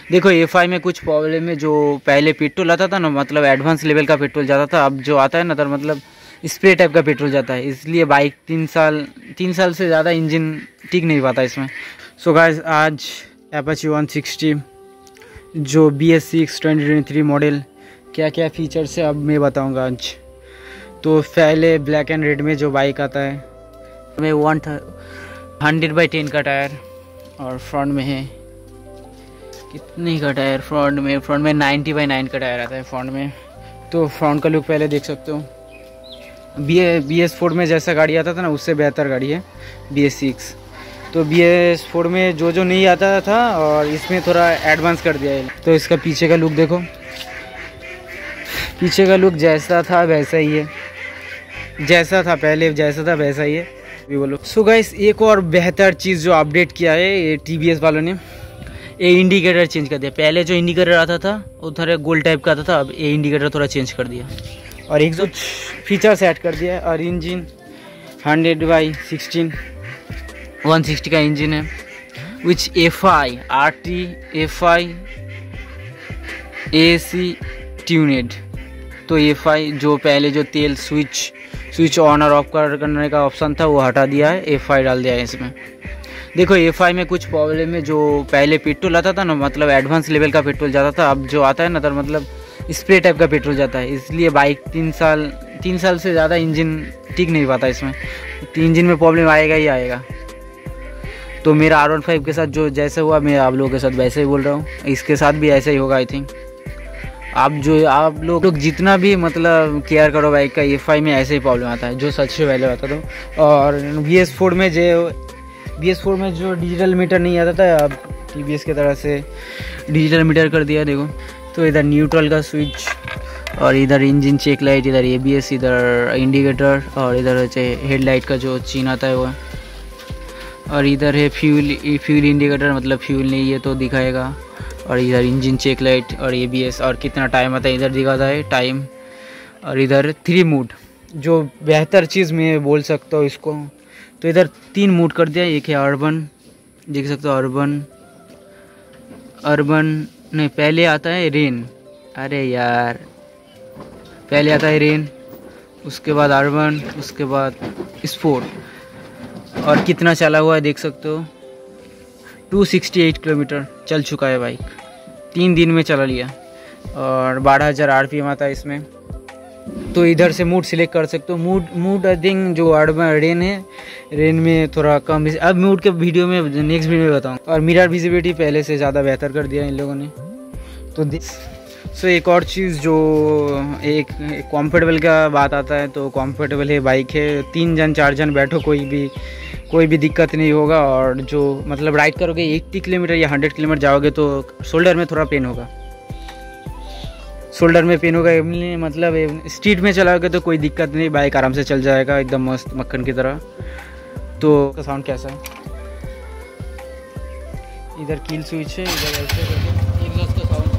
देखो A5 में कुछ प्रॉब्लम है। जो पहले पेट्रोल आता था ना, मतलब एडवांस लेवल का पेट्रोल जाता था, अब जो आता है ना तो मतलब स्प्रे टाइप का पेट्रोल जाता है, इसलिए बाइक 3 साल से ज़्यादा इंजन ठीक नहीं पाता इसमें। सो गाइस, आज Apache 160 जो BS6 2023 मॉडल क्या क्या फीचर्स है अब मैं बताऊंगा आज। तो पहले ब्लैक एंड रेड में जो बाइक आता है में 100/10 का टायर, और फ्रंट में है कितने का टायर, फ्रंट में 90/9 का टायर आता है फ्रंट में। तो फ्रंट का लुक पहले देख सकते हो। BS4 में जैसा गाड़ी आता था ना, उससे बेहतर गाड़ी है BS6। तो BS4 में जो नहीं आता था और इसमें थोड़ा एडवांस कर दिया है। तो इसका पीछे का लुक देखो, पीछे का लुक जैसा था वैसा ही है, जैसा था पहले जैसा था वैसा ही है भी बोलो। सो गाइस, एक और बेहतर चीज़ जो अपडेट किया है ये TVS वालों ने, ये इंडिकेटर चेंज कर दिया। पहले जो इंडिकेटर आता था वो थोड़ा गोल टाइप का आता था, अब ये इंडिकेटर थोड़ा चेंज कर दिया और एक कुछ फीचर्स ऐड कर दिया है। और इंजन 100/16 160 का इंजन है, विच FI RT FI AC ट्यूनेड। तो FI जो पहले जो तेल स्विच ऑन और ऑफ करने का ऑप्शन था वो हटा दिया है, FI डाल दिया है इसमें। देखो A5 में कुछ प्रॉब्लम है। जो पहले पेट्रोल आता था ना, मतलब एडवांस लेवल का पेट्रोल जाता था, अब जो आता है ना तो मतलब स्प्रे टाइप का पेट्रोल जाता है, इसलिए बाइक 3 साल से ज़्यादा इंजन ठीक नहीं पाता इसमें। तो इंजन में प्रॉब्लम आएगा ही आएगा। तो मेरा R15 के साथ जो जैसे हुआ, मैं आप लोगों के साथ वैसे ही बोल रहा हूँ, इसके साथ भी ऐसा ही होगा आई थिंक। आप लोग जितना भी मतलब केयर करो बाइक का, A5 में ऐसे ही प्रॉब्लम आता है, जो सच से पहले आता था। और BS4 में जो डिजिटल मीटर नहीं आता था, अब TVS की तरह से डिजिटल मीटर कर दिया देखो। तो इधर न्यूट्रल का स्विच, और इधर इंजन चेक लाइट, इधर ABS, इधर इंडिकेटर, और इधर हेडलाइट का जो चिन्ह आता है वो, और इधर है फ्यूल इंडिकेटर, मतलब फ्यूल नहीं है तो दिखाएगा। और इधर इंजन चेक लाइट और ABS, और कितना टाइम आता है इधर दिखाता है टाइम। और इधर 3 मोड, जो बेहतर चीज़ मैं बोल सकता हूँ इसको। तो इधर 3 मोड कर दिया। एक है अर्बन, देख सकते हो अर्बन नहीं, पहले आता है रेन, अरे यार पहले आता है रेन, उसके बाद अर्बन, उसके बाद स्पोर्ट। और कितना चला हुआ है देख सकते हो, 268 किलोमीटर चल चुका है बाइक, 3 दिन में चला लिया। और 12,000 RPM आता है इसमें। तो इधर से मूड सिलेक्ट कर सकते हो। मूड आई थिंक जो अर्बन रेन है, रेन में थोड़ा कम, अब मूड के वीडियो में नेक्स्ट वीडियो में बताऊँ। और मिरर विजिबिलिटी पहले से ज़्यादा बेहतर कर दिया इन लोगों ने। तो सो एक और चीज़ जो एक कंफर्टेबल का बात आता है, तो कंफर्टेबल है बाइक है, 3 जन 4 जन बैठो, कोई भी दिक्कत नहीं होगा। और जो मतलब राइड करोगे 80 किलोमीटर या 100 किलोमीटर जाओगे तो शोल्डर में थोड़ा पेन होगा, मतलब स्ट्रीट में चलाओगे तो कोई दिक्कत नहीं, बाइक आराम से चल जाएगा एकदम मस्त मक्खन की तरह। तो का साउंड कैसा है, इधर कील स्विच है, इधर ऐसे एग्जॉस्ट का साउंड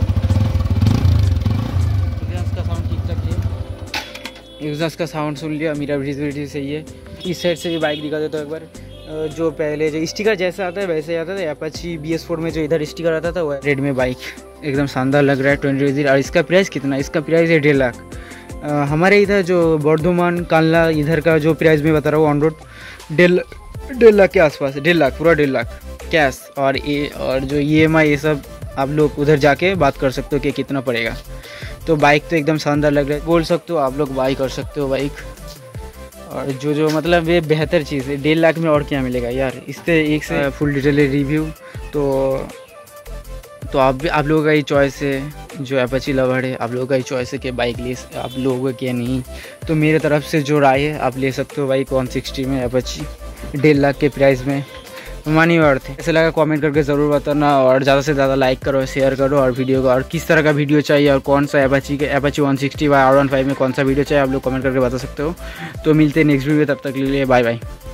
ठीक ठाक है, एग्जॉस्ट का साउंड सुन लिया। मिरर विजिबिलिटी सही है। इस साइड से भी बाइक दिखा देता हूँ एक बार। जो पहले जो स्टिकर जैसा आता है वैसे ही आता था। Apache BS4 में जो इधर स्टिकर आता था वो रेड में बाइक एकदम शानदार लग रहा है 20। और इसका प्राइस कितना, इसका प्राइस है 1.5 लाख। हमारे इधर जो बर्धमान कानला इधर का जो प्राइस मैं बता रहा हूँ ऑन रोड 1.5 लाख के आसपास, 1.5 लाख, पूरा 1.5 लाख कैश। और जो EMI ये सब आप लोग उधर जाके बात कर सकते हो कि कितना पड़ेगा। तो बाइक तो एकदम शानदार लग रहा है, बोल सकते हो आप लोग बाई कर सकते हो बाइक। और जो मतलब ये बेहतर चीज़ है, 1.5 लाख में और क्या मिलेगा यार। इससे एक से फुल डिटेल रिव्यू। तो आप लोगों का ही चॉइस है, जो Apache लवर है आप लोगों का ही चॉइस है कि बाइक ले आप लोगों का क्या नहीं। तो मेरे तरफ से जो राय है, आप ले सकते हो बाइक 160 में Apache 1.5 लाख के प्राइस में, मनी वर्थ है। ऐसा लगा कमेंट करके ज़रूर बताना, और ज़्यादा से ज़्यादा लाइक करो, शेयर करो। और वीडियो को, और किस तरह का वीडियो चाहिए और कौन सा Apache 160 व R15 में कौन सा वीडियो चाहिए आप लोग कमेंट करके बता सकते हो। तो मिलते हैं नेक्स्ट वीडियो, तब तक के लिए बाय बाय।